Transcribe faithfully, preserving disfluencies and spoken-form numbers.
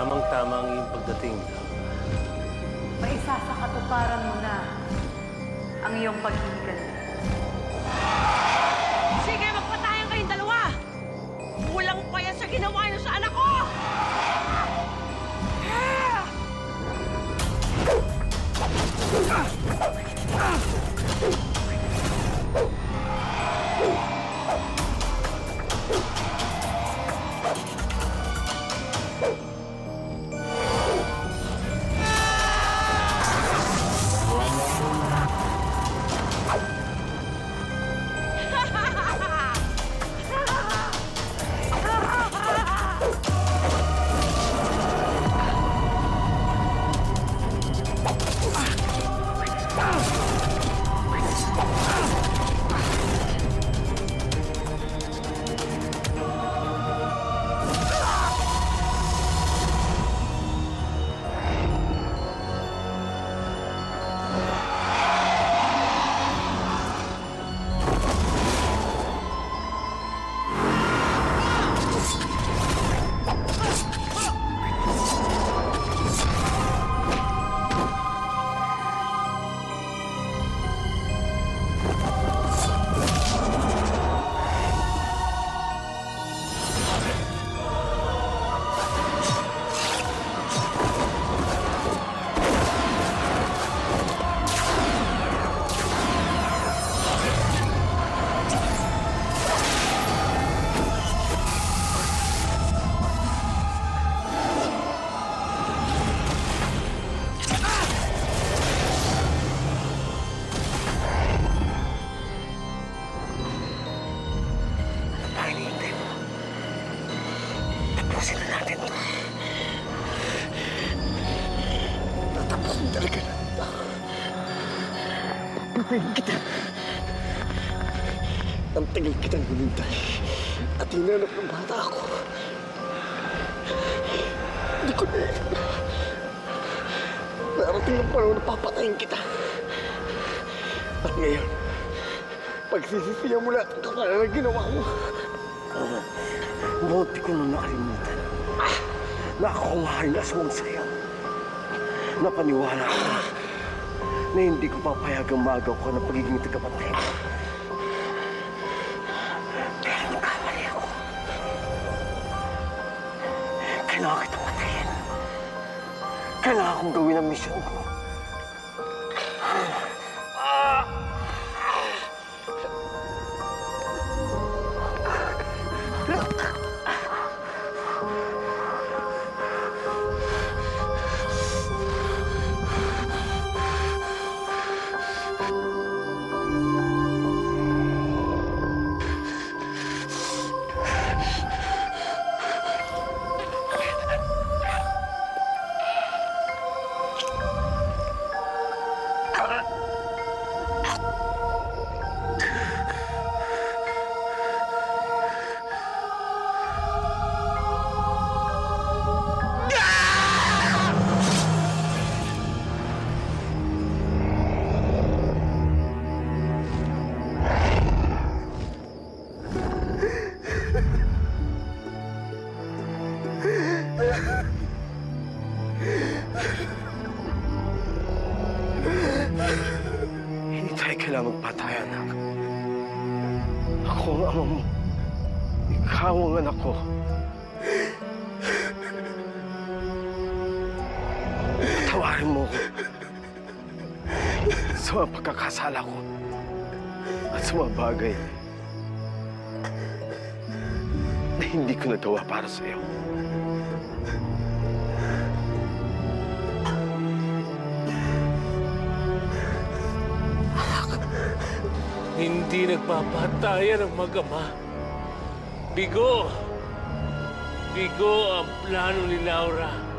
Tamang-tama ang iyong pagdating. Maisa sa katuparan mo na ang iyong paghihigal. Sige, magpatayan kayong dalawa! Kulang pa yan sa ginawa niyo sa anak ko! Tapusin na natin ito. Tatapusin talaga natin ito. Patayin kita. Ang tagal kitang hinintay at hinanap ng bata ako. Hindi ko na narating ang panahon na papatayin kita. At ngayon, pagsisisiyan mo lahat ang kapala na ginawa mo. Buti ko nung nakalimutan na ako ang mahal na aswang sa'yo. Napaniwala ko na hindi ko papayagang magaw ko ng pagiging tagapatay mo. Pero nagkamali ako. Kailangan kitang patayin. Kailangan kong gawin ang misyon ko. Hindi tayo kailangan magpatayan, anak. Ako ang ama mo. Ikaw ang anak ko. Patawarin mo ko sa mga pagkakasala ko at sa mga bagay na hindi ko nagawa para sa iyo. Hindi nagpapatayan ang mag-ama. Bigo! Bigo ang plano ni Laura.